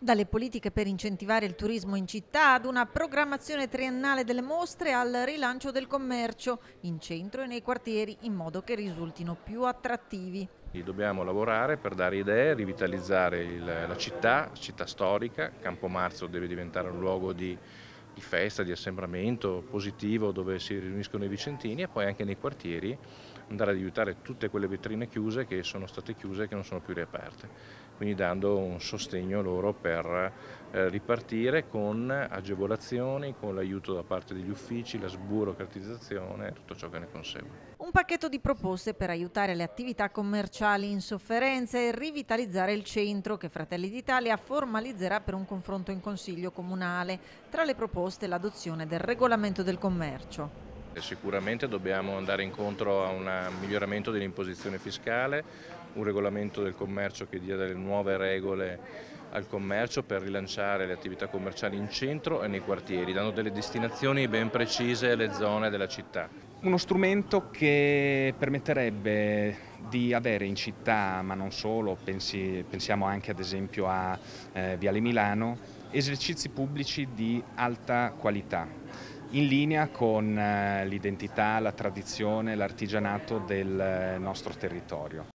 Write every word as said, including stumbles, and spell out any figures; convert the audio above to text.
Dalle politiche per incentivare il turismo in città ad una programmazione triennale delle mostre al rilancio del commercio in centro e nei quartieri in modo che risultino più attrattivi. Dobbiamo lavorare per dare idee, rivitalizzare il- la città, città storica. Campomarzo deve diventare un luogo di, di festa, di assembramento positivo dove si riuniscono i vicentini, e poi anche nei quartieri andare ad aiutare tutte quelle vetrine chiuse che sono state chiuse e che non sono più riaperte, quindi dando un sostegno loro per eh, ripartire con agevolazioni, con l'aiuto da parte degli uffici, la sburocratizzazione e tutto ciò che ne consegue. Un pacchetto di proposte per aiutare le attività commerciali in sofferenza e rivitalizzare il centro che Fratelli d'Italia formalizzerà per un confronto in Consiglio Comunale. Tra le proposte l'adozione del regolamento del commercio. E sicuramente dobbiamo andare incontro a un miglioramento dell'imposizione fiscale, un regolamento del commercio che dia delle nuove regole al commercio per rilanciare le attività commerciali in centro e nei quartieri, dando delle destinazioni ben precise alle zone della città. Uno strumento che permetterebbe di avere in città, ma non solo, pensi, pensiamo anche ad esempio a eh, Viale Milano, esercizi pubblici di alta qualità, in linea con eh, l'identità, la tradizione, l'artigianato del eh, nostro territorio.